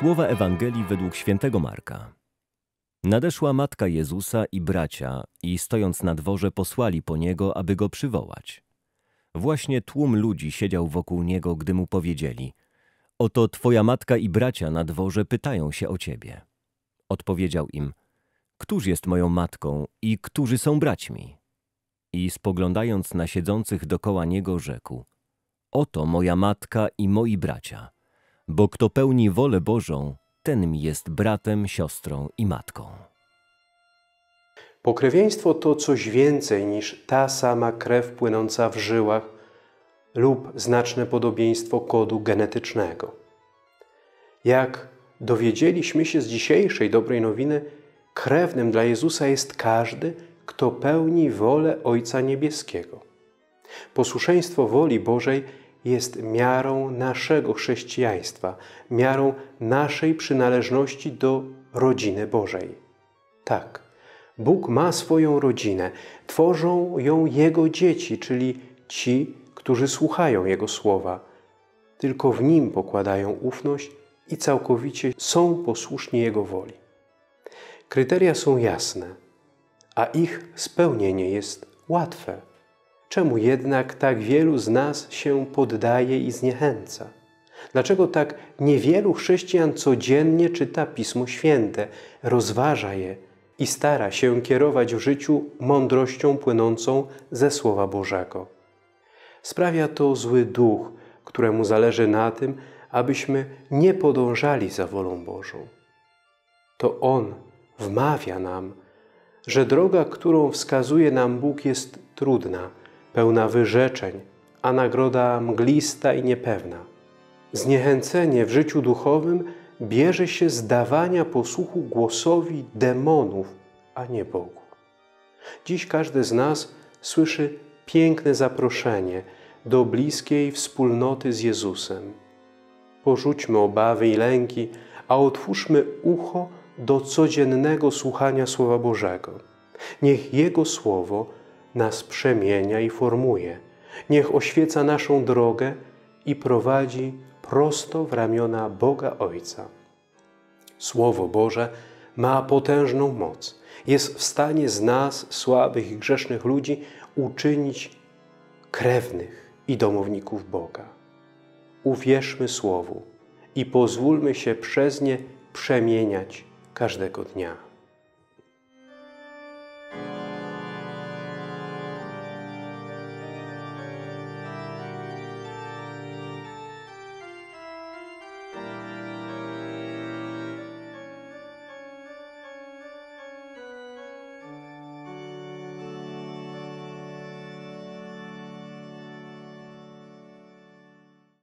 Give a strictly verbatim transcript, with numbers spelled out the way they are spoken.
Słowa Ewangelii według świętego Marka. Nadeszła matka Jezusa i bracia i stojąc na dworze posłali po Niego, aby Go przywołać. Właśnie tłum ludzi siedział wokół Niego, gdy Mu powiedzieli: oto Twoja matka i bracia na dworze pytają się o Ciebie. Odpowiedział im: któż jest moją matką i którzy są braćmi? I spoglądając na siedzących dokoła Niego rzekł: oto moja matka i moi bracia. Bo kto pełni wolę Bożą, ten mi jest bratem, siostrą i matką. Pokrewieństwo to coś więcej niż ta sama krew płynąca w żyłach lub znaczne podobieństwo kodu genetycznego. Jak dowiedzieliśmy się z dzisiejszej dobrej nowiny, krewnym dla Jezusa jest każdy, kto pełni wolę Ojca Niebieskiego. Posłuszeństwo woli Bożej jest miarą naszego chrześcijaństwa, miarą naszej przynależności do rodziny Bożej. Tak, Bóg ma swoją rodzinę, tworzą ją Jego dzieci, czyli ci, którzy słuchają Jego słowa. Tylko w Nim pokładają ufność i całkowicie są posłuszni Jego woli. Kryteria są jasne, a ich spełnienie jest łatwe. Czemu jednak tak wielu z nas się poddaje i zniechęca? Dlaczego tak niewielu chrześcijan codziennie czyta Pismo Święte, rozważa je i stara się kierować w życiu mądrością płynącą ze Słowa Bożego? Sprawia to zły duch, któremu zależy na tym, abyśmy nie podążali za wolą Bożą. To on wmawia nam, że droga, którą wskazuje nam Bóg, jest trudna, pełna wyrzeczeń, a nagroda mglista i niepewna. Zniechęcenie w życiu duchowym bierze się z dawania posłuchu głosowi demonów, a nie Bogu. Dziś każdy z nas słyszy piękne zaproszenie do bliskiej wspólnoty z Jezusem. Porzućmy obawy i lęki, a otwórzmy ucho do codziennego słuchania Słowa Bożego. Niech Jego Słowo nas przemienia i formuje. Niech oświeca naszą drogę i prowadzi prosto w ramiona Boga Ojca. Słowo Boże ma potężną moc. Jest w stanie z nas, słabych i grzesznych ludzi, uczynić krewnych i domowników Boga. Uwierzmy Słowu i pozwólmy się przez nie przemieniać każdego dnia.